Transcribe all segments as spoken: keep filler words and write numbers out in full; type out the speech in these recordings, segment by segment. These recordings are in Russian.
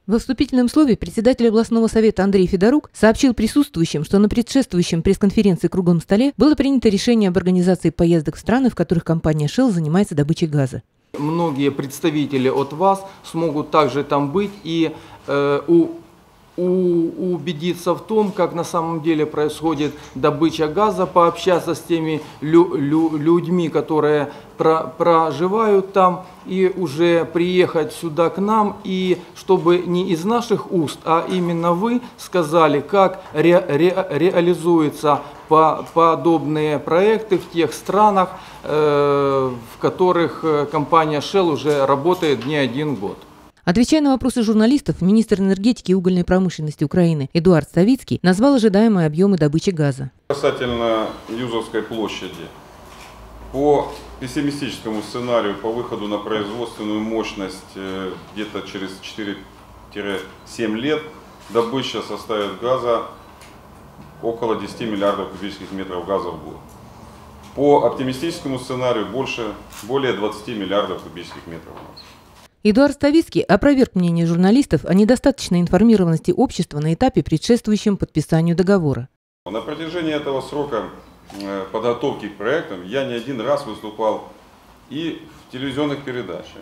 Во вступительном слове председатель областного совета Андрей Федорук сообщил присутствующим, что на предшествующем пресс-конференции «Круглом столе» было принято решение об организации поездок в страны, в которых компания Shell занимается добычей газа. Многие представители от вас смогут также там быть и э, у, у, убедиться в том, как на самом деле происходит добыча газа, пообщаться с теми лю, лю, людьми, которые про, проживают там, и уже приехать сюда к нам, и чтобы не из наших уст, а именно вы сказали, как ре, ре, реализуются по, подобные проекты в тех странах, э, в которых компания Shell уже работает не один год. Отвечая на вопросы журналистов, министр энергетики и угольной промышленности Украины Эдуард Ставицкий назвал ожидаемые объемы добычи газа. Касательно Юзовской площади, по пессимистическому сценарию по выходу на производственную мощность где-то через четыре-семь лет добыча составит газа около десяти миллиардов кубических метров газа в год. По оптимистическому сценарию больше, более двадцати миллиардов кубических метров газа. Эдуард Ставицкий опроверг мнение журналистов о недостаточной информированности общества на этапе, предшествующем подписанию договора. На протяжении этого срока подготовки к проектам я не один раз выступал и в телевизионных передачах,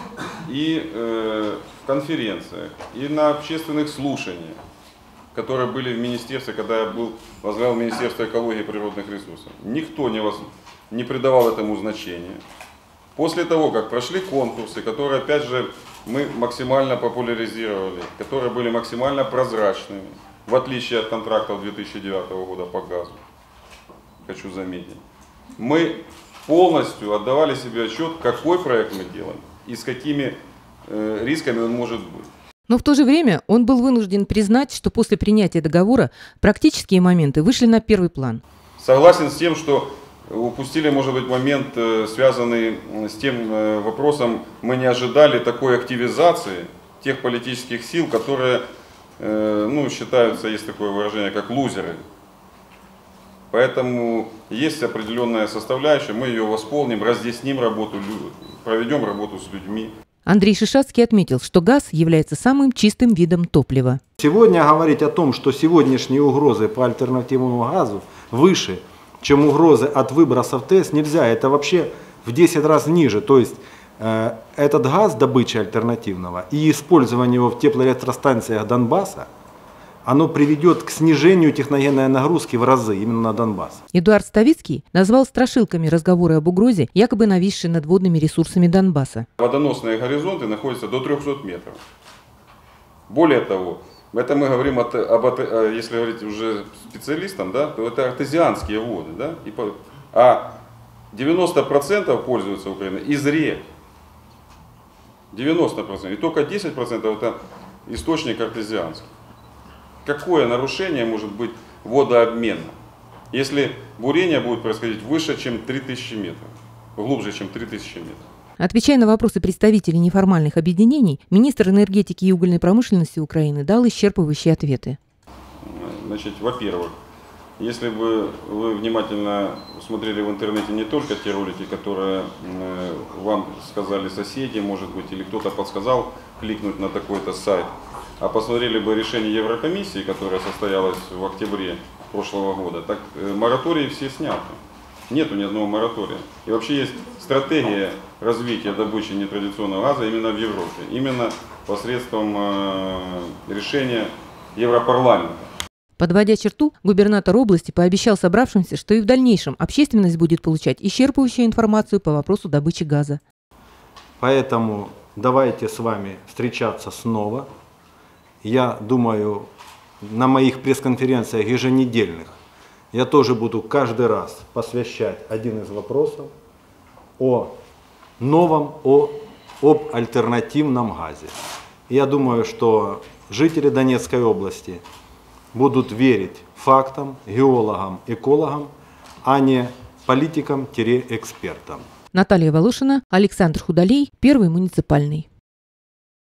и э, в конференциях, и на общественных слушаниях, которые были в министерстве, когда я был, возглавлял Министерство экологии и природных ресурсов. Никто не, воз, не придавал этому значения. После того, как прошли конкурсы, которые, опять же, мы максимально популяризировали, которые были максимально прозрачными, в отличие от контрактов две тысячи девятого года по газу, хочу заметить, мы полностью отдавали себе отчет, какой проект мы делаем и с какими э, рисками он может быть. Но в то же время он был вынужден признать, что после принятия договора практические моменты вышли на первый план. Согласен с тем, что упустили, может быть, момент, связанный с тем вопросом, мы не ожидали такой активизации тех политических сил, которые, ну, считаются, есть такое выражение, как лузеры. Поэтому есть определенная составляющая, мы ее восполним, разъясним работу, проведем работу с людьми. Андрей Шишацкий отметил, что газ является самым чистым видом топлива. Сегодня говорить о том, что сегодняшние угрозы по альтернативному газу выше, чем угрозы от выбросов ТЭС, нельзя. Это вообще в десять раз ниже. То есть э, этот газ добычи альтернативного и использование его в теплоэлектростанциях Донбасса, оно приведет к снижению техногенной нагрузки в разы именно на Донбасс. Эдуард Ставицкий назвал страшилками разговоры об угрозе, якобы нависшей над водными ресурсами Донбасса. Водоносные горизонты находятся до трёхсот метров. Более того, это мы говорим, от, об, если говорить уже специалистам, да, то это артезианские воды. Да, и, а девяносто процентов пользуется Украина из рек. девяносто процентов. И только десять процентов это источник артезианский. Какое нарушение может быть водообмена, если бурение будет происходить выше, чем три тысячи метров, глубже, чем три тысячи метров? Отвечая на вопросы представителей неформальных объединений, министр энергетики и угольной промышленности Украины дал исчерпывающие ответы. Значит, во-первых, если бы вы внимательно смотрели в интернете не только те ролики, которые вам сказали соседи, может быть, или кто-то подсказал кликнуть на такой-то сайт, а посмотрели бы решение Еврокомиссии, которое состоялось в октябре прошлого года, так моратории все сняты. Нету ни одного моратория. И вообще есть стратегия развития добычи нетрадиционного газа именно в Европе. Именно посредством э, решения Европарламента. Подводя черту, губернатор области пообещал собравшимся, что и в дальнейшем общественность будет получать исчерпывающую информацию по вопросу добычи газа. Поэтому давайте с вами встречаться снова. Я думаю, на моих пресс-конференциях еженедельных я тоже буду каждый раз посвящать один из вопросов о новом, о, об альтернативном газе. Я думаю, что жители Донецкой области будут верить фактам, геологам, экологам, а не политикам-экспертам. Наталья Волошина, Александр Худолей, Первый муниципальный.